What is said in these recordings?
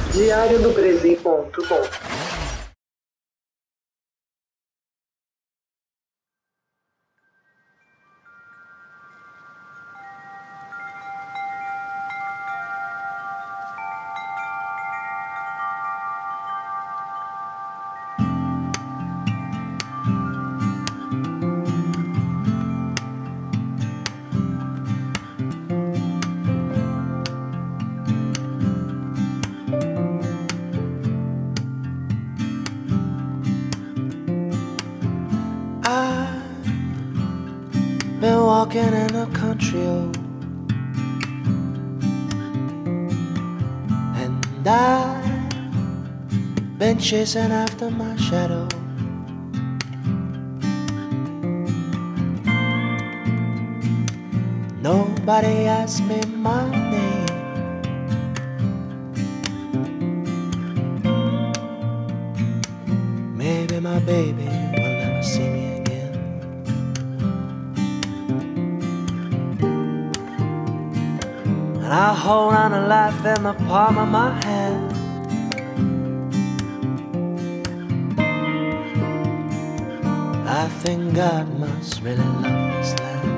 diariodobresil.com. Been walking in the country, oh, and I've been chasing after my shadow. Nobody asked me my name. Maybe my baby will never see me again. And I hold on to life in the palm of my hand. I think God must really love this land.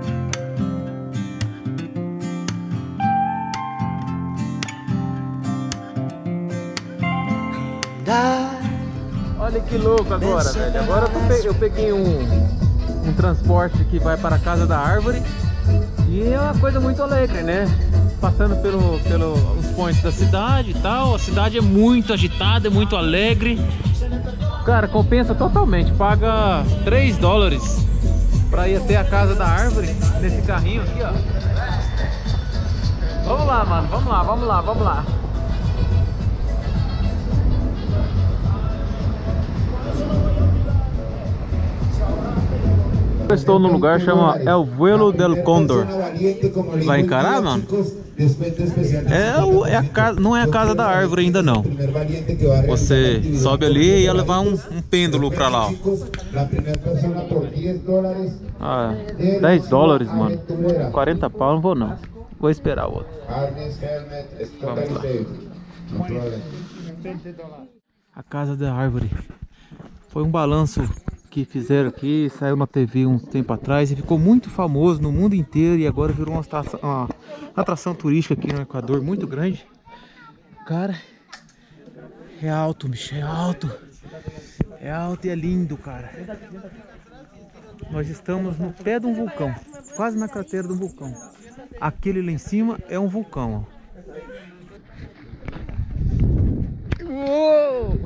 And Olha que louco agora, velho. Agora eu peguei um transporte que vai para a Casa da Árvore. E é uma coisa muito alegre, né? Passando pelos pontos da cidade e tal. A cidade é muito agitada, é muito alegre. Cara, compensa totalmente. Paga 3 dólares para ir até a Casa da Árvore nesse carrinho aqui, ó. Vamos lá, mano. Vamos lá, vamos lá, vamos lá. Eu estou num lugar que chama El Vuelo del Cóndor. Vai encarar, mano? É a casa, não é a Casa da Árvore ainda não. Você sobe ali e ia levar um pêndulo pra lá, ó. Ah, 10 dólares, mano. 40 pau, não vou não. Vou esperar o outro. Vamos lá. A Casa da Árvore. Foi um balanço que fizeram aqui, saiu na TV um tempo atrás e ficou muito famoso no mundo inteiro e agora virou uma atração turística aqui no Equador muito grande. Cara, é alto, bicho, é alto. É alto e é lindo, cara. Nós estamos no pé de um vulcão, quase na cratera do vulcão. Aquele lá em cima é um vulcão, ó. Uou!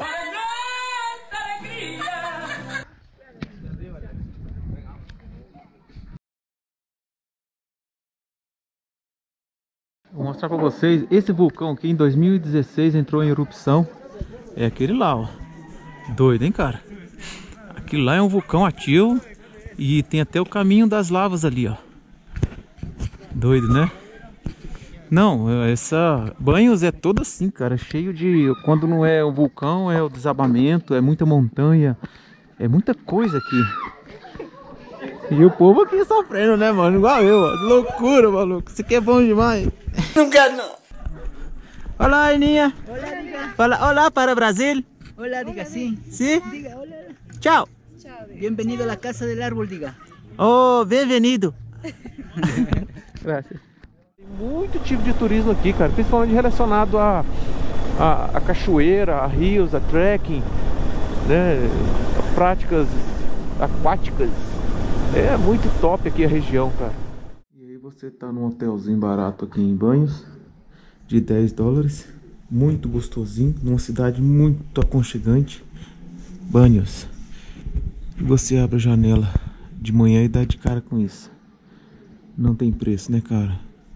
Vou mostrar pra vocês, esse vulcão aqui em 2016 entrou em erupção. É aquele lá, ó. Doido, hein, cara? Aquilo lá é um vulcão ativo e tem até o caminho das lavas ali, ó. Doido, né? Não, Banhos é todo assim, cara, cheio de... Quando não é um vulcão, é o desabamento, é muita montanha, é muita coisa aqui. E o povo aqui sofrendo, né, mano? Igual eu, ó. Loucura, maluco. Isso aqui é bom demais. Não quero não. Olá, Aninha. Hola, diga. Fala, olá para Brasil. Hola, diga, sí. ¿Sí? Diga, hola. Tchau. Chao. Bienvenido a la casa del árbol, diga. Oh, bem-vindo. Graças. Tem muito tipo de turismo aqui, cara. Principalmente relacionado a cachoeira, a rios, a trekking, né? A práticas aquáticas. É muito top aqui a região, cara. E aí você tá num hotelzinho barato aqui em Banhos, de 10 dólares. Muito gostosinho, numa cidade muito aconchegante. Banhos. E você abre a janela de manhã e dá de cara com isso. Não tem preço, né, cara?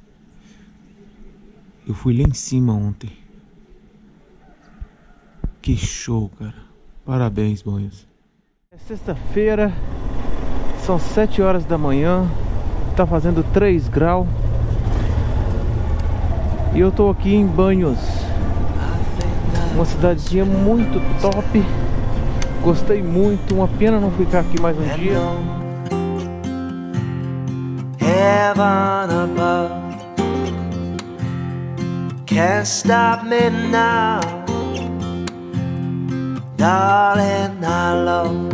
Eu fui lá em cima ontem. Que show, cara. Parabéns, Banhos. É sexta-feira. São 7 horas da manhã, tá fazendo 3 graus e eu tô aqui em Banhos, uma cidadezinha muito top. Gostei muito, uma pena não ficar aqui mais um dia. Heaven above, Can't stop me now, darling, I love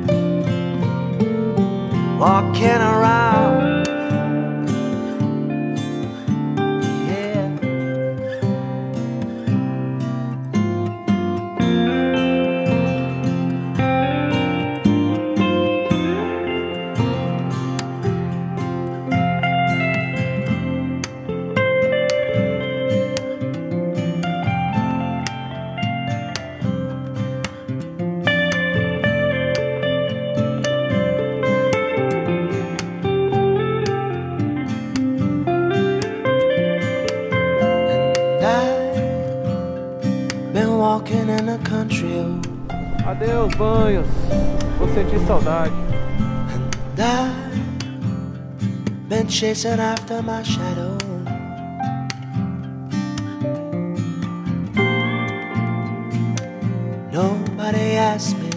walking around, yeah. Been walking in the country, Adeus, banhos. Vou sentir saudade. and I've been chasing after my shadow. Nobody asked me